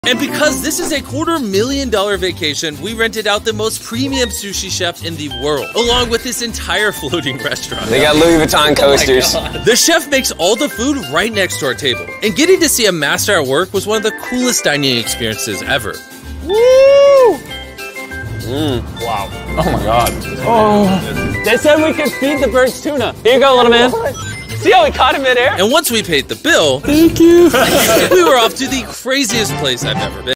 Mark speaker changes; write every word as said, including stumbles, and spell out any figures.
Speaker 1: And because this is a quarter million dollar vacation, we rented out the most premium sushi chef in the world, along with this entire floating restaurant.
Speaker 2: They got Louis Vuitton coasters.
Speaker 1: Oh the chef makes all the food right next to our table. And getting to see a master at work was one of the coolest dining experiences ever.
Speaker 3: Woo! Mm. Wow. Oh my God. Oh. They said we could feed the birds tuna. Here you go, little man. See how we caught him midair?
Speaker 1: And once we paid the bill,
Speaker 3: thank you.
Speaker 1: we were off to the craziest place I've ever been.